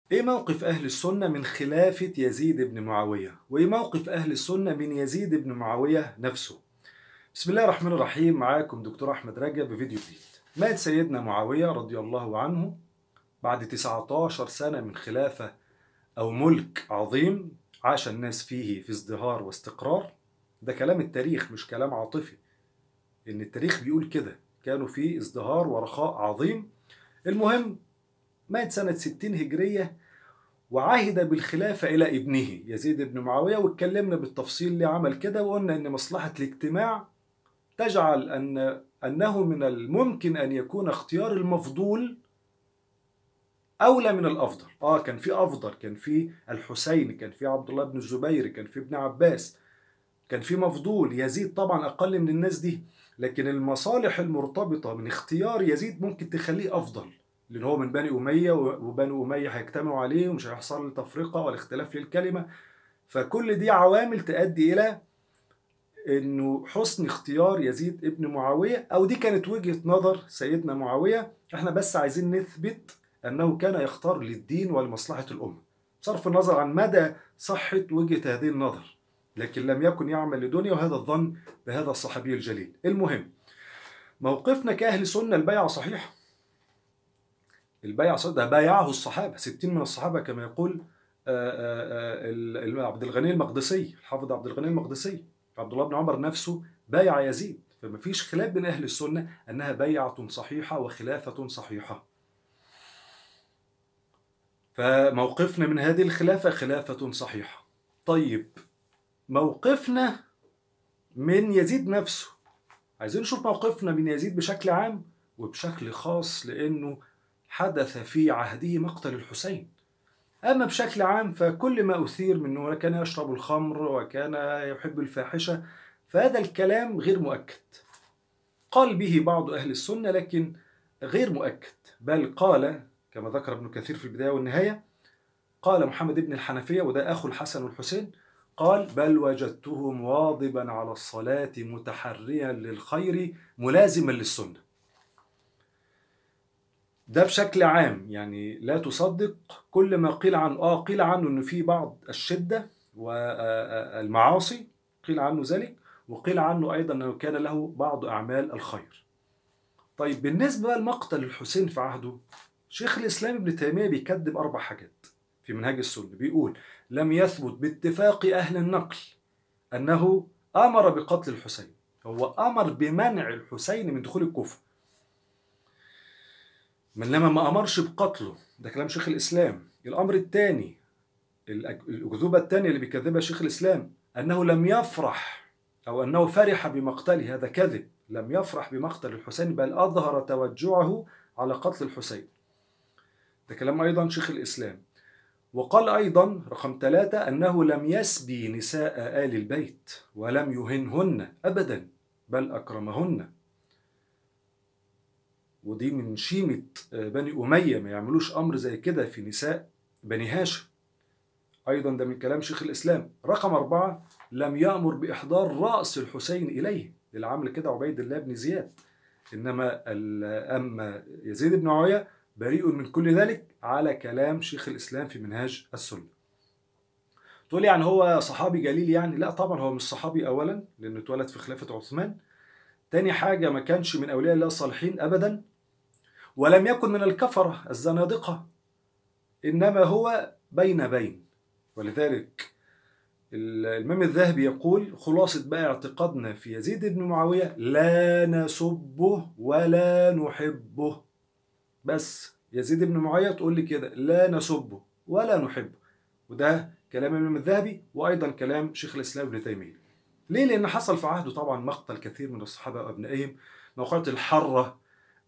ايه موقف اهل السنة من خلافة يزيد بن معاوية؟ وايه موقف اهل السنة من يزيد بن معاوية نفسه؟ بسم الله الرحمن الرحيم. معاكم دكتور احمد رجب بفيديو جديد. مات سيدنا معاوية رضي الله عنه بعد 19 سنة من خلافة او ملك عظيم عاش الناس فيه في ازدهار واستقرار. ده كلام التاريخ مش كلام عاطفي، ان التاريخ بيقول كده، كانوا في ازدهار ورخاء عظيم. المهم، مات سنة 60 هجرية وعهد بالخلافة إلى ابنه يزيد بن معاوية، واتكلمنا بالتفصيل اللي عمل كده، وقلنا أن مصلحة الاجتماع تجعل أنه من الممكن أن يكون اختيار المفضول أولى من الأفضل. كان في أفضل، كان في الحسين، كان في عبد الله بن الزبير، كان في ابن عباس، كان في مفضول. يزيد طبعا أقل من الناس دي، لكن المصالح المرتبطة من اختيار يزيد ممكن تخليه أفضل، لأن هو من بني أمية، وبني أمية هيجتمعوا عليه ومش هيحصل تفرقة ولا اختلاف للكلمة. فكل دي عوامل تؤدي إلى إنه حسن اختيار يزيد ابن معاوية، أو دي كانت وجهة نظر سيدنا معاوية. احنا بس عايزين نثبت أنه كان يختار للدين ولمصلحة الأمة، بصرف النظر عن مدى صحة وجهة هذه النظر، لكن لم يكن يعمل لدنيا، وهذا الظن بهذا الصحابي الجليل. المهم، موقفنا كأهل سنة: البيعة صحيحة. البيعة صحيحة، ده بايعه الصحابة، 60 من الصحابة كما يقول عبد الغني المقدسي، الحافظ عبد الغني المقدسي. عبد الله بن عمر نفسه بايع يزيد، فما فيش خلاف بين أهل السنة أنها بيعة صحيحة وخلافة صحيحة. فموقفنا من هذه الخلافة خلافة صحيحة. طيب، موقفنا من يزيد نفسه، عايزين نشوف موقفنا من يزيد بشكل عام وبشكل خاص، لأنه حدث في عهده مقتل الحسين. أما بشكل عام فكل ما أثير منه كان يشرب الخمر وكان يحب الفاحشة، فهذا الكلام غير مؤكد. قال به بعض أهل السنة لكن غير مؤكد، بل قال كما ذكر ابن كثير في البداية والنهاية، قال محمد بن الحنفية، وده أخو الحسن والحسين، قال: بل وجدته مواظبا على الصلاة متحريا للخير ملازما للسنة. ده بشكل عام، يعني لا تصدق كل ما قيل عنه. قيل عنه انه في بعض الشدة والمعاصي، قيل عنه ذلك، وقيل عنه ايضا انه كان له بعض اعمال الخير. طيب، بالنسبة لمقتل الحسين في عهده، شيخ الاسلام ابن تيمية بيكذب 4 حاجات في منهاج السنة. بيقول: لم يثبت باتفاق اهل النقل انه امر بقتل الحسين، هو امر بمنع الحسين من دخول الكوفة، انما ما امرش بقتله. ده كلام شيخ الاسلام. الامر الثاني، الاكذوبه الثانيه اللي بيكذبها شيخ الاسلام، انه لم يفرح او انه فرح بمقتله، هذا كذب. لم يفرح بمقتل الحسين، بل اظهر توجعه على قتل الحسين. ده كلام ايضا شيخ الاسلام. وقال ايضا رقم 3 انه لم يسبي نساء آل البيت ولم يهنهن ابدا، بل اكرمهن. ودي من شيمة بني أمية، ما يعملوش أمر زي كده في نساء بني هاشم. أيضا ده من كلام شيخ الإسلام. رقم 4 لم يأمر بإحضار رأس الحسين إليه، اللي عمل كده عبيد الله بن زياد. أما يزيد بن معاوية بريء من كل ذلك، على كلام شيخ الإسلام في منهاج السنة. تقول يعني هو صحابي جليل؟ يعني لا طبعا، هو مش صحابي أولا لأنه اتولد في خلافة عثمان. تاني حاجة، ما كانش من أولياء الله الصالحين أبدا، ولم يكن من الكفرة الزنادقة، إنما هو بين. ولذلك الإمام الذهبي يقول: خلاصة بقى اعتقادنا في يزيد بن معاوية: لا نسبه ولا نحبه. بس يزيد بن معاوية تقول لي كده: لا نسبه ولا نحبه. وده كلام الإمام الذهبي، وأيضا كلام شيخ الإسلام ابن تيمية. ليه؟ لأن حصل في عهده طبعا مقتل كثير من الصحابة وأبنائهم، موقعة الحرة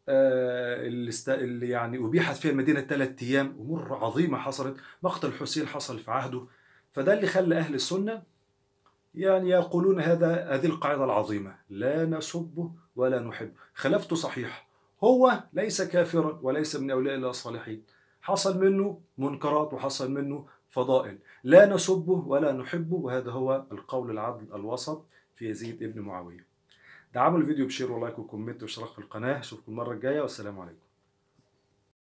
اللي يعني أبيحت فيها المدينة 3 أيام، أمور عظيمة حصلت. مقتل الحسين حصل في عهده، فده اللي خلى أهل السنة يعني يقولون هذه القاعدة العظيمة: لا نسبه ولا نحبه. خلافته صحيح، هو ليس كافرا وليس من أولياء الله الصالحين، حصل منه منكرات وحصل منه فضائل. لا نسبه ولا نحبه، وهذا هو القول العدل الوسط في يزيد ابن معاوية. دعموا الفيديو بشير ولايك وكومنت واشتراك في القناة. اشوفكم المرة الجاية، والسلام عليكم.